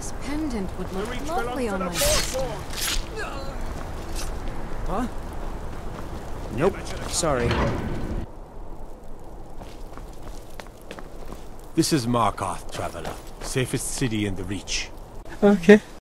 This pendant would look lovely on my sister. Huh? Nope, sorry. This is Markarth, traveler. Safest city in the Reach. Okay.